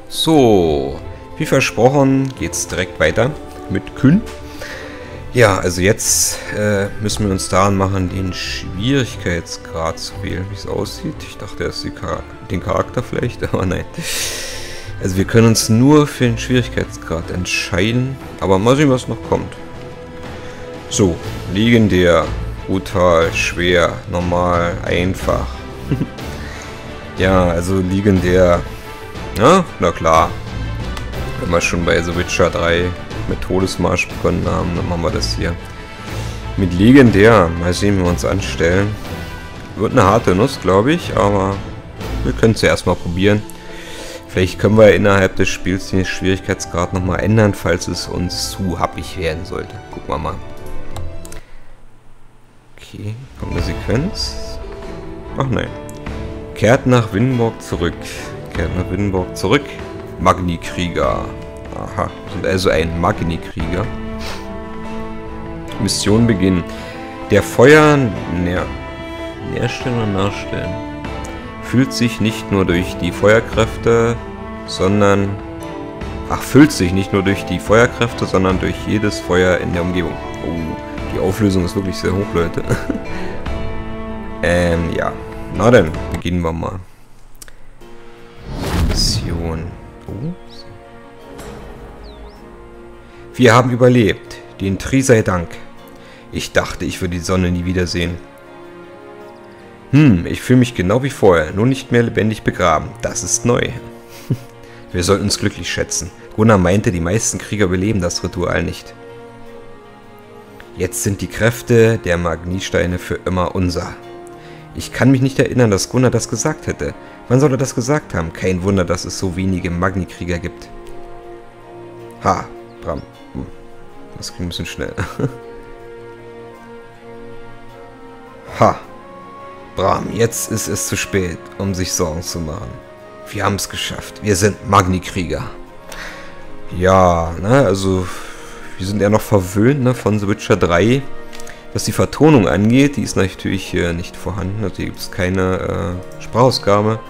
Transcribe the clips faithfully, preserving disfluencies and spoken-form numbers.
So, wie versprochen geht's direkt weiter mit Kyn. Ja, also jetzt äh, müssen wir uns daran machen, den Schwierigkeitsgrad zu wählen, wie es aussieht. Ich dachte erst die Char den Charakter vielleicht, aber nein. Also wir können uns nur für den Schwierigkeitsgrad entscheiden, aber mal sehen, was noch kommt. So, legendär, brutal, schwer, normal, einfach. Ja, also legendär. Ja, na klar. Wenn wir schon bei The Witcher drei mit Todesmarsch begonnen haben, dann machen wir das hier. Mit legendär. Mal sehen, wie wir uns anstellen. Wird eine harte Nuss, glaube ich, aber wir können es ja erstmal probieren. Vielleicht können wir innerhalb des Spiels den Schwierigkeitsgrad nochmal ändern, falls es uns zu happig werden sollte. Gucken wir mal. Okay, kommt eine Sequenz. Ach nein. Kehrt nach Windenburg zurück. Kehrt nach Windenburg zurück. Magni-Krieger. Aha, sind also ein Magni-Krieger. Mission beginnen. Der Feuer näher, näherstellen oder nachstellen fühlt sich nicht nur durch die Feuerkräfte, sondern ach, füllt sich nicht nur durch die Feuerkräfte, sondern durch jedes Feuer in der Umgebung. Oh, die Auflösung ist wirklich sehr hoch, Leute. ähm, ja. Na dann, beginnen wir mal. Mission. Oh. Wir haben überlebt. Den Tri sei Dank. Ich dachte, ich würde die Sonne nie wiedersehen. Hm, ich fühle mich genau wie vorher, nur nicht mehr lebendig begraben. Das ist neu. Wir sollten uns glücklich schätzen. Gunnar meinte, die meisten Krieger überleben das Ritual nicht. Jetzt sind die Kräfte der Magniesteine für immer unser. Ich kann mich nicht erinnern, dass Gunnar das gesagt hätte. Wann soll er das gesagt haben? Kein Wunder, dass es so wenige Magni-Krieger gibt. Ha, Bram. Hm. Das ging ein bisschen schnell. Ha. Bram, jetzt ist es zu spät, um sich Sorgen zu machen. Wir haben es geschafft. Wir sind Magni-Krieger. Ja, ne, also wir sind ja noch verwöhnt, ne, von The Witcher drei. Was die Vertonung angeht, die ist natürlich hier nicht vorhanden. Also hier gibt es keine äh, Sprachausgabe.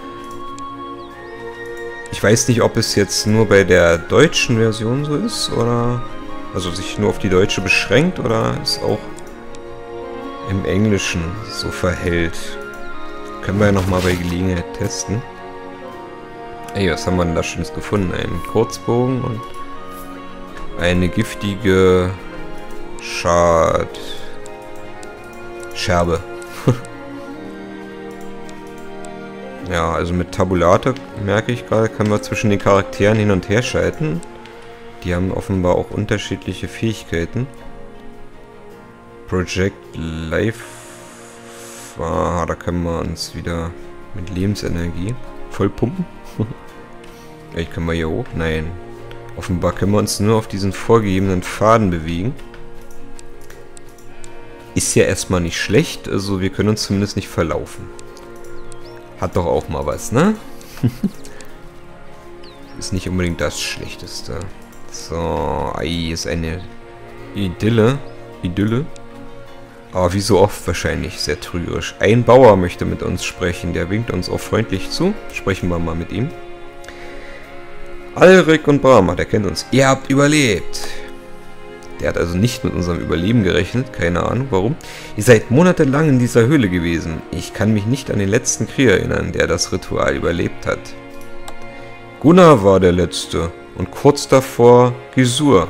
Ich weiß nicht, ob es jetzt nur bei der deutschen Version so ist, oder also sich nur auf die deutsche beschränkt, oder es auch im Englischen so verhält. Können wir ja nochmal bei Gelegenheit testen. Ey, was haben wir denn da Schönes gefunden? Einen Kurzbogen und eine giftige Schad... Scherbe. Ja, also mit Tabulator, merke ich gerade, können wir zwischen den Charakteren hin und her schalten. Die haben offenbar auch unterschiedliche Fähigkeiten. Project Life. Ah, da können wir uns wieder mit Lebensenergie vollpumpen. Ich kann mal hier hoch. Nein. Offenbar können wir uns nur auf diesen vorgegebenen Faden bewegen. Ist ja erstmal nicht schlecht, also wir können uns zumindest nicht verlaufen. Hat doch auch mal was, ne? Ist nicht unbedingt das Schlechteste. So, ei, ist eine Idylle. Idylle. Aber wie so oft wahrscheinlich sehr trügerisch. Ein Bauer möchte mit uns sprechen, der winkt uns auch freundlich zu. Sprechen wir mal mit ihm. Alrik und Brahma, der kennt uns. Ihr habt überlebt. Der hat also nicht mit unserem Überleben gerechnet, keine Ahnung warum. Ihr seid monatelang in dieser Höhle gewesen. Ich kann mich nicht an den letzten Krieg erinnern, der das Ritual überlebt hat. Gunnar war der Letzte und kurz davor Gizur.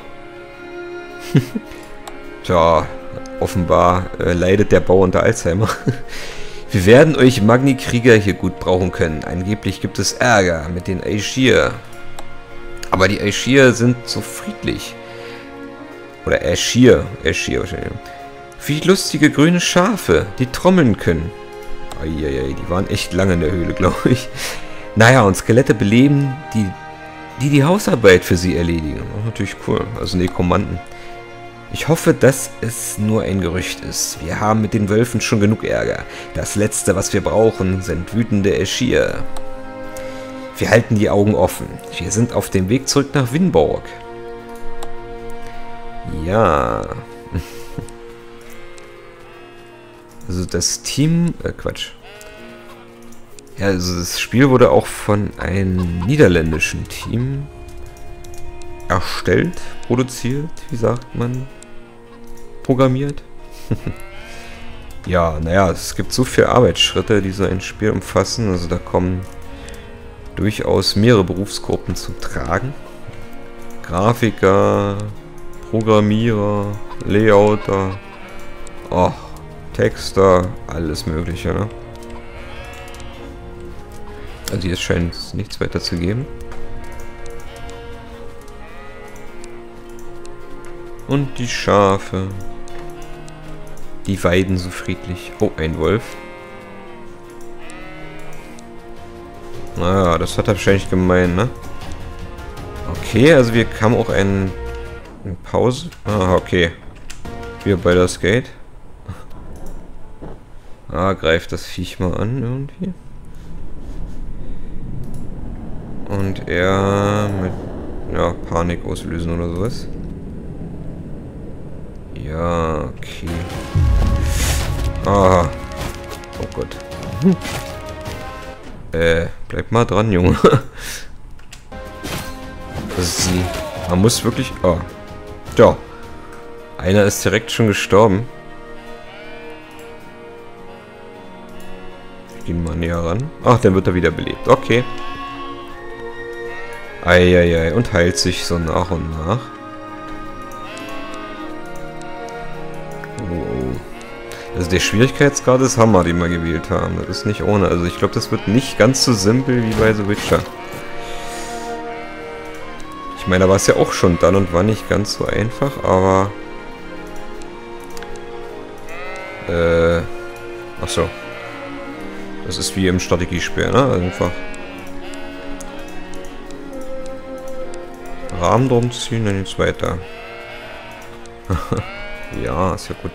Tja, offenbar äh, leidet der Bauer unter Alzheimer. Wir werden euch Magni-Krieger hier gut brauchen können. Angeblich gibt es Ärger mit den Aesir. Aber die Aesir sind so friedlich. Oder Aesir, Aesir wahrscheinlich. Wie lustige grüne Schafe, die trommeln können. Eieiei, die waren echt lange in der Höhle, glaube ich. Naja, und Skelette beleben, die, die die Hausarbeit für sie erledigen. Oh, natürlich cool, also Nekromanten. Ich hoffe, dass es nur ein Gerücht ist. Wir haben mit den Wölfen schon genug Ärger. Das Letzte, was wir brauchen, sind wütende Aesir. Wir halten die Augen offen. Wir sind auf dem Weg zurück nach Windenburg. Ja. Also das Team... Äh, Quatsch. Ja, also das Spiel wurde auch von einem niederländischen Team erstellt, produziert, wie sagt man, programmiert. Ja, naja, es gibt so viele Arbeitsschritte, die so ein Spiel umfassen. Also da kommen durchaus mehrere Berufsgruppen zum Tragen. Grafiker, Programmierer, Layouter, oh, Texter, alles mögliche, ne? Also hier scheint es nichts weiter zu geben. Und die Schafe. Die weiden so friedlich. Oh, ein Wolf. Naja, das hat er wahrscheinlich gemein, ne? Okay, also wir haben auch einen... eine Pause. Ah, okay. Wir bei das Gate. Ah, greift das Viech mal an irgendwie. Und er mit... ja, Panik auslösen oder sowas. Ja, okay. Ah. Oh Gott. Hm. Äh, bleib mal dran, Junge. Das ist sie. Man muss wirklich... Oh. Ja. Einer ist direkt schon gestorben. Wir gehen mal näher ran. Ach, dann wird er wieder belebt. Okay. Eieiei. Und heilt sich so nach und nach. Also der Schwierigkeitsgrad ist Hammer, den wir gewählt haben. Das ist nicht ohne. Also ich glaube, das wird nicht ganz so simpel wie bei The Witcher. Ich meine, da war es ja auch schon dann und war nicht ganz so einfach, aber... Äh... Achso. Das ist wie im Strategiespiel, ne? Einfach... Rahmen drum ziehen, dann geht's weiter. Ja, ist ja gut.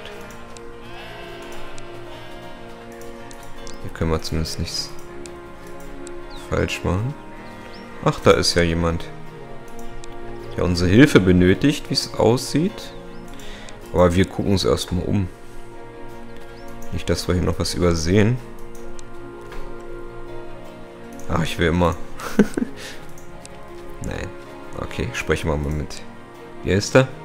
Hier können wir zumindest nichts falsch machen. Ach, da ist ja jemand, der unsere Hilfe benötigt, wie es aussieht. Aber wir gucken uns erstmal um. Nicht, dass wir hier noch was übersehen. Ach, ich will immer. Nein. Okay, sprechen wir mal mit. Wie ist der?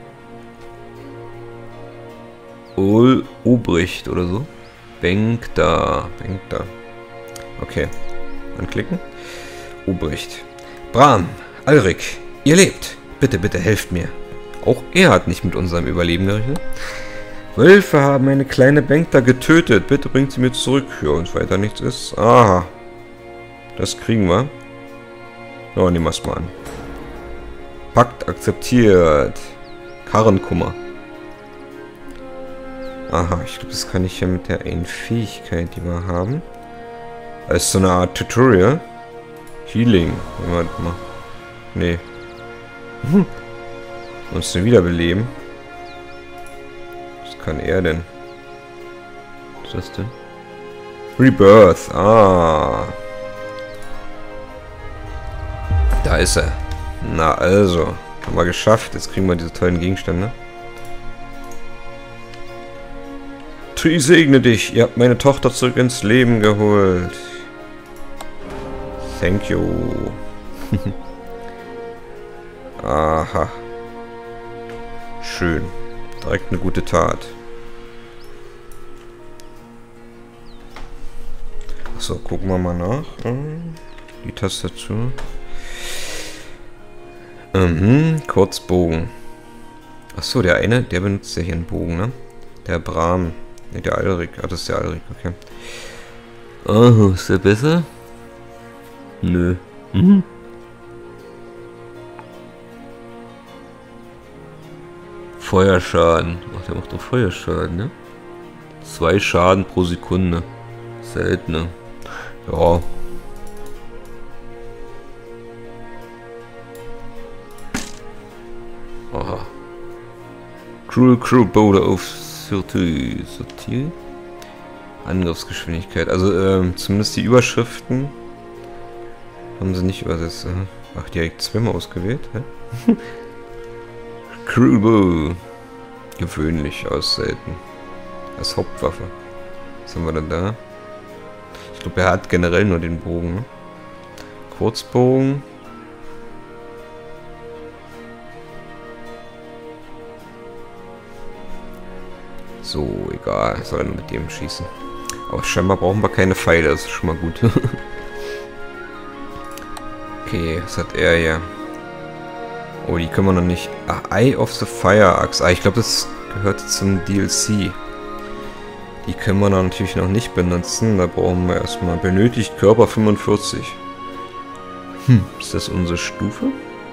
Ol Obricht oder so. Bengta. Bengta. Okay. Anklicken. Obricht. Bram, Alrik, ihr lebt. Bitte, bitte helft mir. Auch er hat nicht mit unserem Überleben gerechnet. Wölfe haben eine kleine Bengta getötet. Bitte bringt sie mir zurück. Ja, und weiter nichts ist. Aha. Das kriegen wir. Oh, nehmen wir es mal an. Pakt akzeptiert. Karrenkummer. Aha, ich glaube, das kann ich ja mit der einen Fähigkeit, die wir haben. Das ist so eine Art Tutorial. Healing. Warte mal. Nee. Hm. Uns denn wiederbeleben. Was kann er denn? Was ist das denn? Rebirth. Ah. Da ist er. Na also. Haben wir geschafft. Jetzt kriegen wir diese tollen Gegenstände. Ich segne dich. Ihr habt meine Tochter zurück ins Leben geholt. Thank you. Aha. Schön. Direkt eine gute Tat. Achso, gucken wir mal nach. Die Tastatur. Mhm, Kurzbogen. Achso, der eine, der benutzt ja hier einen Bogen, ne? Der Bram. Ne, der Alrik. Ah, das ist der Alrik, okay. Oh, ist der besser? Nö. Mhm. Feuerschaden. Ach, der macht doch Feuerschaden, ne? Zwei Schaden pro Sekunde. Seltener. Ja. Aha. Cruel Crew Boulder of Sortie. Angriffsgeschwindigkeit. Also, ähm, zumindest die Überschriften haben sie nicht übersetzt. Ach, direkt zweimal ausgewählt. Hä? Cruel Bow. Gewöhnlich aus selten. Als Hauptwaffe. Was haben wir denn da? Ich glaube, er hat generell nur den Bogen. Ne? Kurzbogen. So, egal. Soll er nur mit dem schießen. Aber scheinbar brauchen wir keine Pfeile. Das ist schon mal gut. Okay, was hat er hier? Oh, die können wir noch nicht... Ah, Eye of the Fire Axe. Ah, ich glaube, das gehört zum D L C. Die können wir natürlich noch nicht benutzen. Da brauchen wir erstmal... Benötigt Körper fünfundvierzig. Hm, ist das unsere Stufe?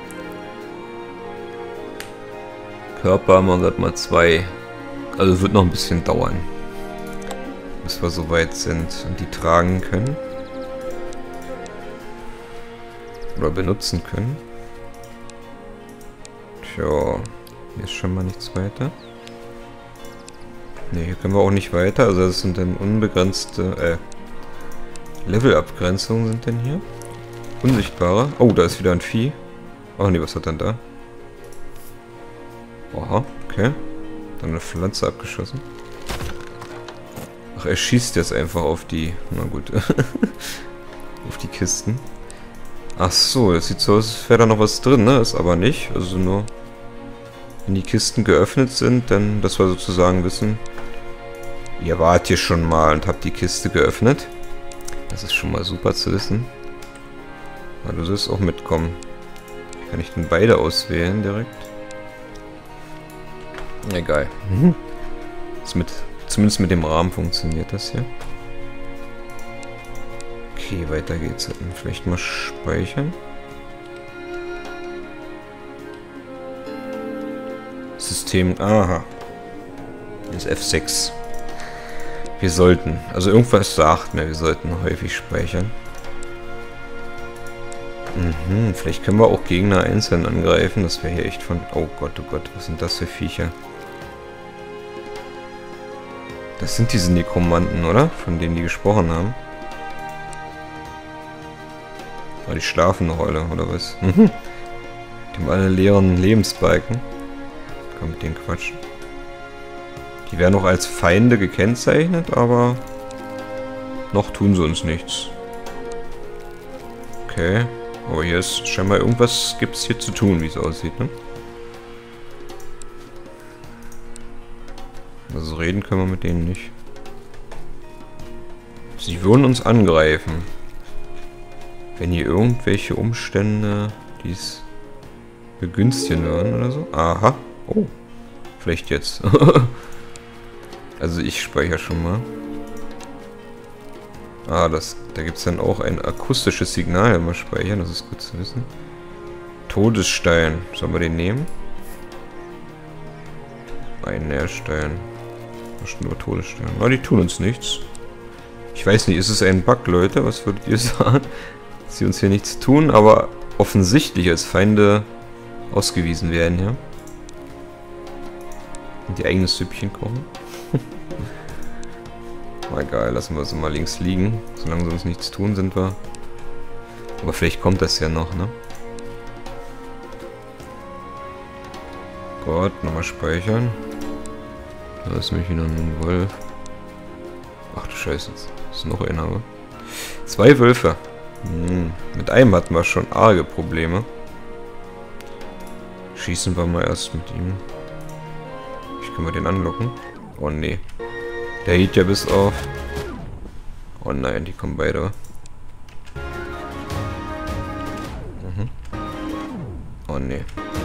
Körper haben wir gerade mal zwei. Also es wird noch ein bisschen dauern, bis wir so weit sind und die tragen können. Oder benutzen können. Tja, hier ist schon mal nichts weiter. Ne, hier können wir auch nicht weiter. Also das sind dann unbegrenzte äh, Levelabgrenzungen sind denn hier. Unsichtbare. Oh, da ist wieder ein Vieh. Oh ne, was hat denn da? Aha, okay. Dann eine Pflanze abgeschossen. Ach, er schießt jetzt einfach auf die... Na gut. Auf die Kisten. Ach so, das sieht so aus, als wäre da noch was drin, ne? Ist aber nicht. Also nur... Wenn die Kisten geöffnet sind, dann, dass wir sozusagen wissen... Ihr wart hier schon mal und habt die Kiste geöffnet. Das ist schon mal super zu wissen. Na, du sollst auch mitkommen. Kann ich denn beide auswählen direkt? Egal. Mhm. Das mit, zumindest mit dem Rahmen funktioniert das hier. Okay, weiter geht's. Vielleicht mal speichern. System. Aha. Das ist F sechs. Wir sollten. Also irgendwas sagt mir, wir sollten häufig speichern. Mhm, vielleicht können wir auch Gegner einzeln angreifen. Das wäre hier echt von... Oh Gott, oh Gott, was sind das für Viecher? Das sind diese Nekromanten, oder? Von denen die gesprochen haben. Oh, die schlafen noch alle, oder was? Mhm. Die haben alle leeren Lebensbalken. Kann man mit denen quatschen. Die werden auch als Feinde gekennzeichnet, aber noch tun sie uns nichts. Okay. Aber hier ist scheinbar irgendwas gibt es hier zu tun, wie es aussieht, ne? Also reden können wir mit denen nicht. Sie würden uns angreifen. Wenn hier irgendwelche Umstände dies begünstigen würden oder so. Aha. Oh. Vielleicht jetzt. Also ich speichere schon mal. Ah, das, da gibt es dann auch ein akustisches Signal, wenn wir speichern. Das ist gut zu wissen. Todesstein. Sollen wir den nehmen? Ein Nährstein. Nur Todesstein. Aber die tun uns nichts. Ich weiß nicht, ist es ein Bug, Leute? Was würdet ihr sagen? Dass sie uns hier nichts tun, aber offensichtlich als Feinde ausgewiesen werden, ja? Und die eigenes Süppchen kochen. Na egal, lassen wir sie mal links liegen. Solange sie uns nichts tun, sind wir. Aber vielleicht kommt das ja noch, ne? Gott, nochmal speichern. Da ist nämlich wieder ein Wolf. Ach du Scheiße, jetzt ist noch einer, aber. Zwei Wölfe. Hm, mit einem hatten wir schon arge Probleme. Schießen wir mal erst mit ihm. Ich kann mal den anlocken. Oh nee. Der hielt ja bis auf. Oh nein, die kommen beide. Mhm. Oh nee.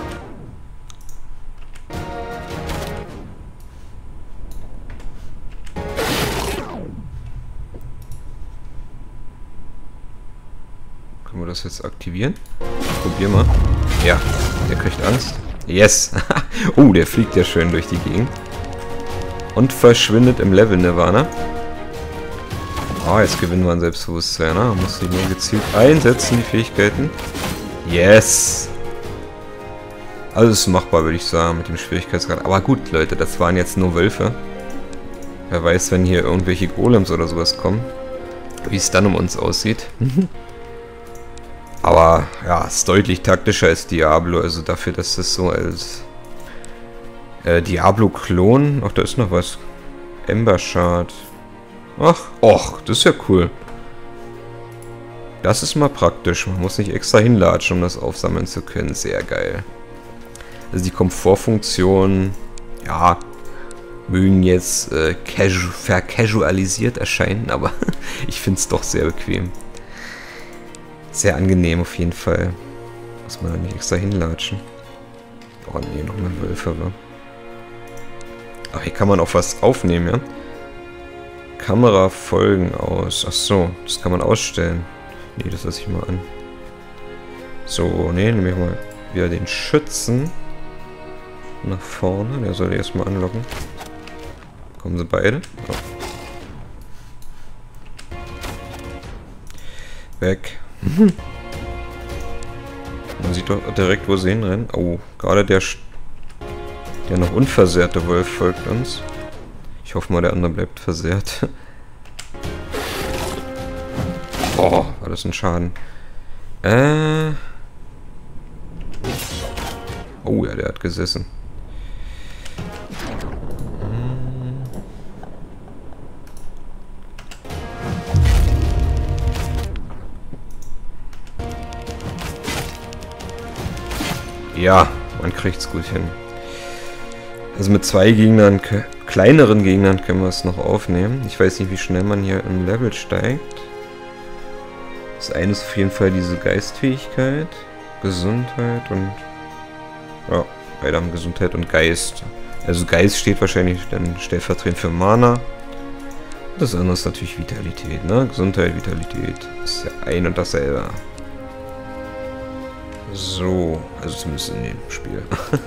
Können wir das jetzt aktivieren? Probier mal. Ja, der kriegt Angst. Yes! Oh, der fliegt ja schön durch die Gegend. Und verschwindet im Level Nirvana. Ah, oh, jetzt gewinnen wir ein Selbstbewusstsein, ne? Man muss die nur gezielt einsetzen, die Fähigkeiten. Yes! Alles machbar, würde ich sagen, mit dem Schwierigkeitsgrad. Aber gut, Leute, das waren jetzt nur Wölfe. Wer weiß, wenn hier irgendwelche Golems oder sowas kommen, wie es dann um uns aussieht. Aber, ja, ist deutlich taktischer als Diablo. Also dafür, dass das so als äh, Diablo-Klon... Ach, da ist noch was. Ember Shard. Ach, och, das ist ja cool. Das ist mal praktisch. Man muss nicht extra hinlatschen, um das aufsammeln zu können. Sehr geil. Also die Komfortfunktionen, ja, mögen jetzt äh, casu vercasualisiert erscheinen, aber ich finde es doch sehr bequem. Sehr angenehm auf jeden Fall. Muss man da nicht extra hinlatschen. Oh ne, nochmal Wölfe, wa? Ach, hier kann man auch was aufnehmen, ja? Kamera folgen aus. Ach so, das kann man ausstellen. Nee, das lasse ich mal an. So, ne, nehme ich mal wieder den Schützen nach vorne. Der soll erstmal anlocken. Kommen sie beide? Oh. Weg. Man sieht doch direkt, wo sie hinrennen. Oh, gerade der, der noch unversehrte Wolf folgt uns. Ich hoffe mal, der andere bleibt versehrt. Oh, war das ein Schaden. Äh. Oh ja, der hat gesessen. Ja, man kriegt's gut hin. Also mit zwei Gegnern, kleineren Gegnern können wir es noch aufnehmen. Ich weiß nicht, wie schnell man hier im Level steigt. Das eine ist auf jeden Fall diese Geistfähigkeit, Gesundheit und... Ja, beide haben Gesundheit und Geist. Also Geist steht wahrscheinlich dann stellvertretend für Mana. Das andere ist natürlich Vitalität, ne? Gesundheit, Vitalität ist ja ein und dasselbe. So, also zumindest in dem Spiel.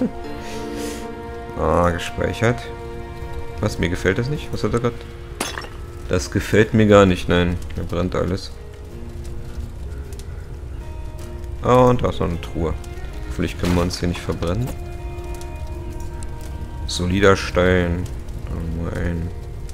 Ah, gespeichert. Was, mir gefällt das nicht? Was hat er gerade? Das gefällt mir gar nicht, nein. Mir brennt alles. Ah, und da ist noch eine Truhe. Hoffentlich können wir uns hier nicht verbrennen. Solider Stein. Dann nur ein.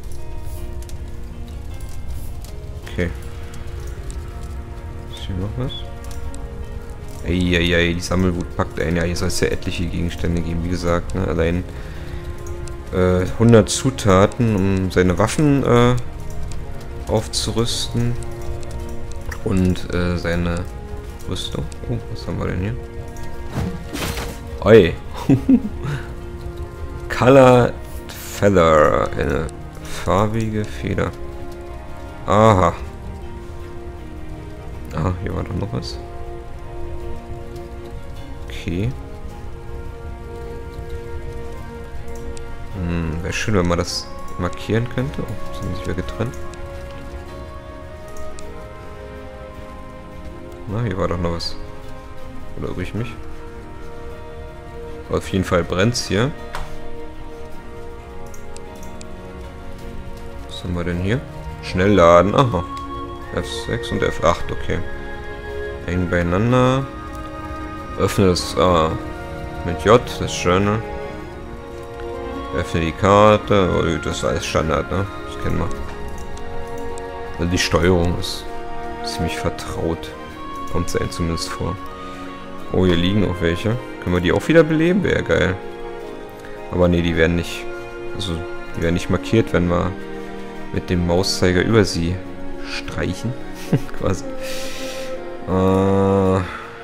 Okay. Ist hier noch was? Eieiei, die Sammelwut packt ein. Ja, hier soll es ja etliche Gegenstände geben, wie gesagt. Ne? Allein äh, hundert Zutaten, um seine Waffen äh, aufzurüsten. Und äh, seine Rüstung. Oh, was haben wir denn hier? Oi. Colored Feather. Eine farbige Feder. Aha. Ah, hier war doch noch was. Okay. Hm, wäre schön, wenn man das markieren könnte. Oh, sind sich wieder getrennt. Na, hier war doch noch was. Oder irre ich mich? Auf jeden Fall brennt's hier. Was haben wir denn hier? Schnell laden. Aha. F sechs und F acht, okay. Eng beieinander. Öffne das ah, mit J, das Journal. Öffne die Karte. Oh, das ist alles Standard, ne? Das kennen wir. Also die Steuerung ist ziemlich vertraut. Kommt es einem zumindest vor. Oh, hier liegen auch welche. Können wir die auch wieder beleben? Wäre geil. Aber nee, die werden nicht. Also, die werden nicht markiert, wenn wir mit dem Mauszeiger über sie streichen. Quasi. Äh.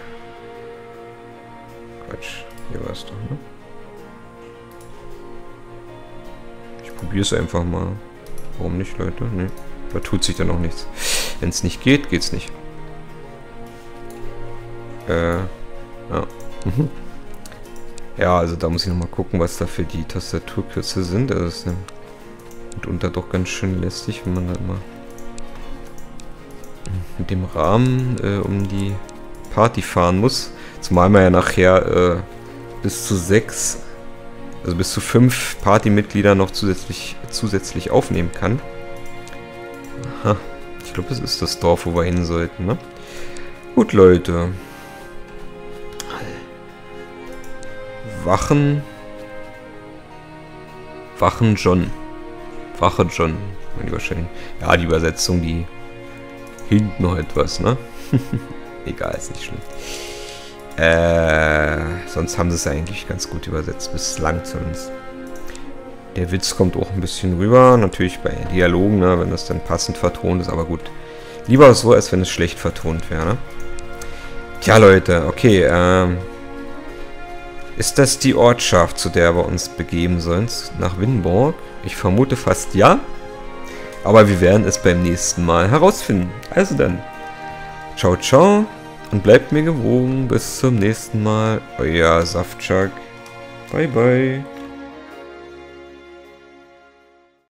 Quatsch. Hier war es doch, ne? Ich probiere es einfach mal. Warum nicht, Leute? Ne. Da tut sich dann auch nichts. Wenn es nicht geht, geht's nicht. Äh. Ja. Ja, also da muss ich nochmal gucken, was da für die Tastaturkürze sind. Das ist ja mitunter doch ganz schön lästig, wenn man halt mal mit dem Rahmen äh, um die Party fahren muss. Zumal man ja nachher äh, bis zu sechs, also bis zu fünf Partymitglieder noch zusätzlich, zusätzlich aufnehmen kann. Aha, ich glaube, das ist das Dorf, wo wir hin sollten, ne? Gut, Leute. Wachen. Wachen John. Wache John. Die wahrscheinlich. Ja, die Übersetzung, die hinkt noch etwas, ne? Egal, ist nicht schlimm. Äh, sonst haben sie es eigentlich ganz gut übersetzt, bislang zumindest. Der Witz kommt auch ein bisschen rüber, natürlich bei Dialogen, ne, wenn das dann passend vertont ist, aber gut. Lieber so, als wenn es schlecht vertont wäre, ne? Tja, Leute, okay, ähm... ist das die Ortschaft, zu der wir uns begeben sollen? Nach Winborg? Ich vermute fast ja. Aber wir werden es beim nächsten Mal herausfinden. Also dann. Ciao, ciao. Und bleibt mir gewogen. Bis zum nächsten Mal. Euer Saftschak. Bye, bye.